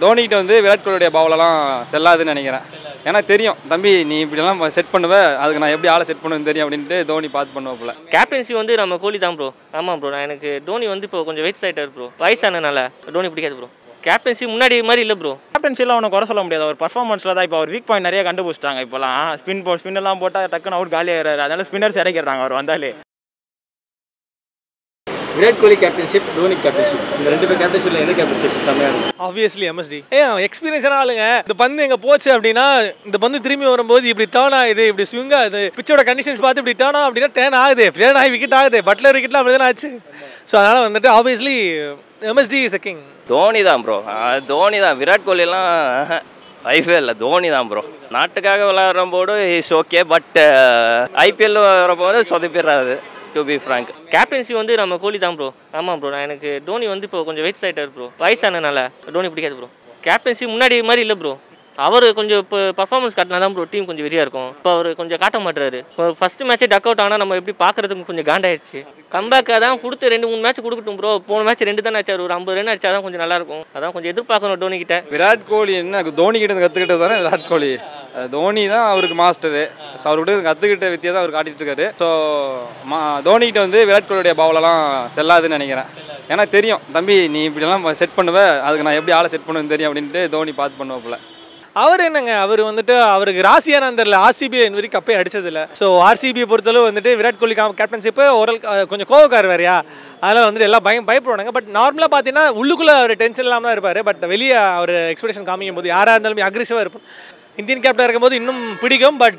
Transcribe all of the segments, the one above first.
தோனிகிட்ட வந்து விராட் கோலியுடைய பவுலெல்லாம் செல்லாதுன்னு நினைக்கிறேன். ஏன்னா தெரியும் தம்பி நீ இப்படிலாம் செட் பண்ணுவ, அதுக்கு நான் எப்படி ஆளை செட் பண்ணுவேன்னு தெரியும் அப்படின்ட்டு தோனி பார்த்து பண்ணுவோம்ல. கேப்டன்சி வந்து நம்ம கோலி தான் ப்ரோ. ஆமாம் ப்ரோ, நான் எனக்கு தோனி வந்து இப்போ கொஞ்சம் வெயிட் ஆகிட்டார் ப்ரோ. வயசானனால தோனி பிடிக்காது ப்ரோ. கேப்டன்சி முன்னாடி மாதிரி இல்லை ப்ரோ. கேப்டன்சிலாம் ஒன்றும் குறை சொல்ல முடியாது. ஒரு பர்ஃபார்மன்ஸில் தான் இப்போ அவர் வீக் பாயிண்ட் நிறைய கண்டுபிடிச்சிட்டாங்க. இப்போலாம் ஸ்பின்னெல்லாம் போட்டால் டக்குன்னு அவுட் காலியாகிறாரு. அதனால ஸ்பின்னர்ஸ் இறக்கிறாங்க அவர் வந்தாலே. விராட் கோலி கேப்டன்ஷிப், தோனி கேப்டன்ஷிப், இந்த ரெண்டு பேர் கேப்டன்ஷிப்ல எந்த கேப்டன்ஷிப் செம்மையா இருக்கும்? Obviously MST. எக்ஸ்பீரியன்ஸான ஆளுங்க. இந்த பந்து எங்க போச்சு அப்படின்னா இந்த பந்து திரும்பி வரும்போது இப்படி டேர்ன் ஆகுது, இப்படி ஸ்விங் ஆகுது, பிச்சோட கண்டிஷன்ஸ் பார்த்து இப்படி டேர்ன் ஆகும் அப்படின்னா டேர்ன் ஆகுது, டேர்ன் ஆகி விக்கெட் ஆகுது. பட்லர் விக்கெட்லாம் அப்படி தான் ஆச்சு. ஸோ அதனால வந்துட்டு obviously MSD is a king. Dhoni தான் ப்ரோ, தோனி தான். விராட் கோலிலாம் வைஃபே இல்லை, தோனி தான் ப்ரோ. நாட்டுக்காக விளையாடுற போது இஸ் ஓகே, பட் ஐபிஎல் வரப்போது சொதப்பிடுறாரு. டு பி ஃப்ராங்க், கேப்டன்சி வந்து நம்ம கோலி தான் ப்ரோ. ஆமாம் ப்ரோ, நான் எனக்கு தோனி வந்து இப்போ கொஞ்சம் வெயிட் ஆகிட்டார் ப்ரோ. வயசானனால தோனி பிடிக்காது ப்ரோ. கேப்டன்சி முன்னாடி மாதிரி இல்லை ப்ரோ. அவர் கொஞ்சம் இப்போ பர்ஃபார்மன்ஸ் காட்டினா தான் ப்ரோ டீம் கொஞ்சம் வெறியாக இருக்கும். இப்போ அவர் கொஞ்சம் காட்ட மாட்டுறாரு. இப்போ ஃபஸ்ட்டு மேட்ச்சே டக் அவுட் ஆனால் நம்ம எப்படி பார்க்குறதுக்கு கொஞ்சம் காண்டாயிடுச்சு. கம்பேக்காக தான் கொடுத்து 2-3 மேட்ச் கொடுக்கட்டும் ப்ரோ. போன மேட்ச் 2 தானே ஆச்சார், ஒரு 50 ரன் அடிச்சா தான் கொஞ்சம் நல்லாயிருக்கும். அதான் கொஞ்சம் எதிர்பார்க்கணும் டோனி கிட்ட. விராட் கோலி என்ன தோனிக்கிட்ட கற்றுக்கிட்டது தானே விராட் கோலி. தோனி தான் அவருக்கு மாஸ்டரு. ஸோ அவர்கிட்ட கற்றுக்கிட்ட வித்தியை தான் அவர் காட்டிகிட்டு இருக்காரு. ஸோ தோனிகிட்ட வந்து விராட் கோலியுடைய பவுலெல்லாம் செல்லாதுன்னு நினைக்கிறேன். ஏன்னா தெரியும் தம்பி நீ இப்படிலாம் செட் பண்ணுவ, அதுக்கு நான் எப்படி ஆளை செட் பண்ணுவேன்னு தெரியும் அப்படின்ட்டு தோனி பார்த்து பண்ணுவோம்ல. அவர் என்னங்க, அவர் வந்துட்டு அவருக்கு ராசியானு தெரியல. ஆர்சிபி வரைக்கும் கப்பே அடிச்சதில்ல. ஸோ ஆர்சிபியை பொறுத்தளவு வந்துட்டு விராட் கோலி கேப்டன்ஷிப்பு ஓரல் கொஞ்சம் கோவக்கார் வேறையா, அதனால் வந்துட்டு எல்லாம் பயப்படுவாங்க. பட் நார்மலாக பார்த்தீங்கன்னா உள்ளுக்குள்ளே அவர் டென்ஷன் இல்லாமல் தான் இருப்பார். பட் வெளியே அவர் எக்ஸ்பெக்டேஷன் காமிக்கும் போது யாராக இருந்தாலும் அக்ரெசிவாக இருப்பார். இந்தியன் கேப்டனாக இருக்கும்போது இன்னும் பிடிக்கும். But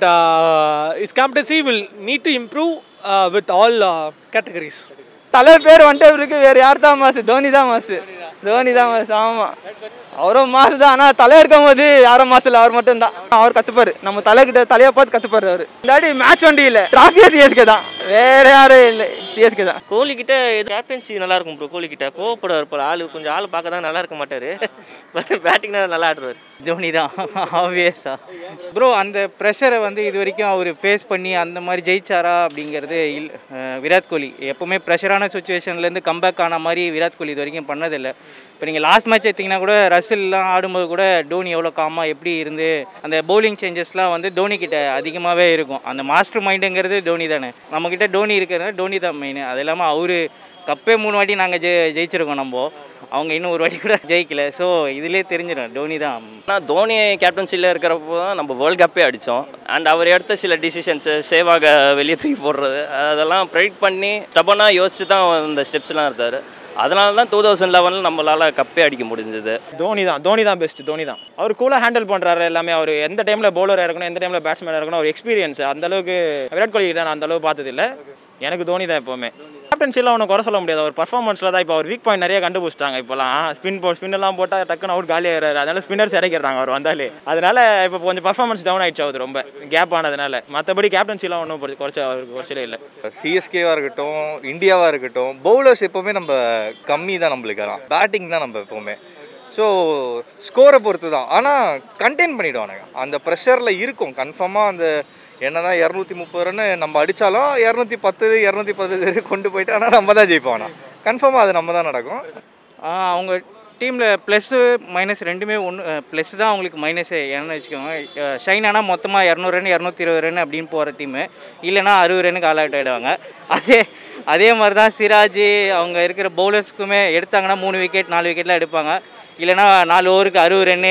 is captaincy will need to improve with all categories. தலை பேர் வந்துட்டு இருக்கு, வேறு யார் தான் மாசு? தோனி தான் மாசு. தோனி தான் மாசு. ஆமாம், அவரும் மாசு தான். ஆனால் தலை இருக்கும் போது யாரும் மாசு இல்லை, அவர் மட்டும் தான். அவர் கற்றுப்பார், நம்ம தலைக்கிட்ட தலையை பார்த்து கற்றுப்பார் அவர். இல்லாடி மேட்ச் வண்டி இல்லை, டிராஃபியே சிஎஸ்கே தான், வேறு யாரும் இல்லை, சிஎஸ்கே தான். கோலி கிட்ட கேப்டன்சி நல்லா இருக்கும் ப்ரோ. கோலி கிட்ட கோவப்பட இருப்பார் ஆள், கொஞ்சம் ஆள் பார்க்க தான் நல்லா இருக்க மாட்டார். பட் பேட்டிங் நல்லா ஆடுவார். தோனி தான் ஆப்வியஸா ப்ரோ. அந்த ப்ரெஷரை வந்து இது வரைக்கும் அவர் ஃபேஸ் பண்ணி அந்த மாதிரி ஜெயிச்சாரா அப்படிங்கிறது விராட் கோலி எப்போவுமே ப்ரெஷரான சுச்சுவேஷன்லேருந்து கம்பேக் ஆன மாதிரி விராட் கோலி இது வரைக்கும் பண்ணதில்லை. இப்போ நீங்கள் லாஸ்ட் மேட்ச் எடுத்திங்கன்னா கூட ரசில்லாம் ஆடும்போது கூட டோனி எவ்வளோ காமாக எப்படி இருந்து அந்த பவுலிங் சேஞ்சஸ்லாம் வந்து டோனி கிட்ட அதிகமாகவே இருக்கும். அந்த மாஸ்டர் மைண்டுங்கிறது டோனி தானே. நம்மக்கிட்ட டோனி இருக்கிறது டோனி தான் மெயின். அது இல்லாமல் அவர் கப்பே 3 வாட்டி நாங்கள் ஜெயிச்சிருக்கோம். நம்ம அவங்க இன்னும் ஒரு வாட்டி கூட ஜெயிக்கல. ஸோ இதுலேயே தெரிஞ்சிடும் டோனி தான். ஆனால் தோனி கேப்டன்சியில் இருக்கிறப்போ தான் நம்ம வேர்ல்டு கப்பே அடித்தோம். அண்ட் அவர் எடுத்த சில டிசிஷன்ஸு சேவாக வெளியே தூக்கி போடுறது அதெல்லாம் ப்ரெடிக்ட் பண்ணி ஸ்டபனாக யோசிச்சு தான் இந்த ஸ்டெப்ஸ்லாம் எடுத்தார். அதனால தான் 2011 நம்மளால் கப்பே அடிக்க முடிஞ்சது. தோனி தான் பெஸ்ட். தோனி தான் அவர் கூலாக ஹேண்டில் பண்ணுறாரு எல்லாமே. அவர் எந்த டைமில் பவுலராக இருக்கணும், எந்த டைமில் பேட்ஸ்மேனாக இருக்கணும், அவர் எக்ஸ்பீரியன்ஸ் அந்தளவுக்கு விராட் கோலி கிட்ட நான் அந்தளவுக்கு பார்த்ததில்லை. எனக்கு தோனி தான் எப்போவுமே. கேப்டன்சிலாம் ஒன்றும் குறை சொல்ல முடியாது. ஒரு பர்ஃபார்மன்ஸில் தான் இப்போ அவர் வீக் பாயிண்ட் நிறைய கண்டுபிடிச்சிட்டாங்க. இப்போலாம் ஸ்பின்னெல்லாம் போட்டால் டக்குன்னு அவுட் காலியாகிறாரு. அதனால ஸ்பின்னர்ஸ் இறக்கிறாங்க அவர் வந்தாலே. அதனால இப்போ கொஞ்சம் பர்ஃபார்மன்ஸ் டவுன் ஆகிடுச்சு அவர் ரொம்ப கேப் ஆனதுனால. மற்றபடி கேப்டன்சிலாம் ஒன்றும் குறைச்சலே இல்லை. சிஎஸ்கேவாக இருக்கட்டும், இந்தியாவாக இருக்கட்டும், பவுலர்ஸ் எப்போவுமே நம்ம கம்மி தான் நம்மளுக்கு. பேட்டிங் தான் நம்ம எப்போவுமே. ஸோ ஸ்கோரை பொறுத்து தான். ஆனால் கண்டெயின் பண்ணிவிடுவானுங்க. அந்த ப்ரெஷரில் இருக்கும் கன்ஃபார்மாக. அந்த என்னதான் 230 ரன் நம்ம அடித்தாலும் 210 215 கொண்டு போயிட்டு ஆனால் நம்ம தான் ஜெயிப்போம். கன்ஃபார்மாக அது நம்ம தான் நடக்கும். அவங்க டீமில் ப்ளஸ்ஸு மைனஸ் ரெண்டுமே ஒன்று. ப்ளஸ் தான் அவங்களுக்கு மைனஸே. ஏன்னு வச்சுக்கோங்க, ஷைன் ஆனால் மொத்தமாக 200 ரன் 220 ரன் அப்படின்னு போகிற டீமு. இல்லைனா 60 ரன்னுக்கு ஆல் அவுட் ஆகிடுவாங்க. அதே மாதிரி தான் சிராஜ் அவங்க இருக்கிற பவுலர்ஸ்க்குமே எடுத்தாங்கன்னா 3 விக்கெட் 4 விக்கெட்லாம் எடுப்பாங்க. இல்லைனா 4 ஓவருக்கு 60 ரன்னு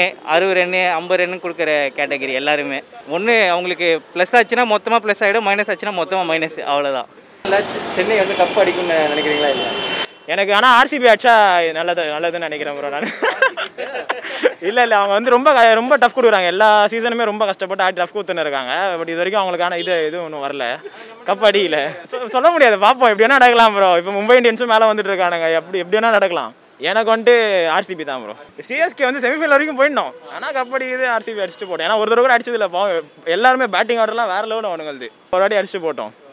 50 ரன்னு கொடுக்குற கேட்டகரி எல்லாருமே. ஒன்று அவங்களுக்கு ப்ளஸ் ஆச்சுன்னா மொத்தமாக ப்ளஸ் ஆகிடும், மைனஸ் ஆச்சுன்னா மொத்தமாக மைனஸ். அவ்வளோதான். சென்னை வந்து கப் அடிக்கும்னு நினைக்கிறீங்களா? இல்லை எனக்கு ஆனால் ஆர்சிபி அடிச்சா நல்லதுன்னு நினைக்கிறேன் ப்ரோ நான். இல்லை அவங்க வந்து ரொம்ப டஃப் கொடுக்குறாங்க. எல்லா சீசனுமே ரொம்ப கஷ்டப்பட்டு ஆடி டஃப் கொடுத்துன்னு இருக்காங்க. பட் இது வரைக்கும் அவங்களுக்கான இது ஒன்றும் வரல, கப் அடியில். சொல்ல முடியாது, பார்ப்போம். எப்படி வேணா நடக்கலாம் ப்ரோ. இப்போ மும்பை இந்தியன்ஸும் மேலே வந்துட்டு இருக்கானுங்க. எப்படி வேணா நடக்கலாம். எனக்கு வந்துட்டு ஆர்சிபி தான் ப்ரோ. சிஎஸ்கே வந்து செமிஃபைனல் வரைக்கும் போயிடணும். ஆனால் கபடி இது ஆர்சிபி அடிச்சுட்டு போட்டோம். ஏன்னா ஒரு தடவை கூட அடிச்சதில்லை. எல்லாருமே பேட்டிங் ஆர்டர்லாம் வேறு லெவலில் அவனுங்களுது. ஒரு வாட்டி அடிச்சுட்டு போட்டோம்.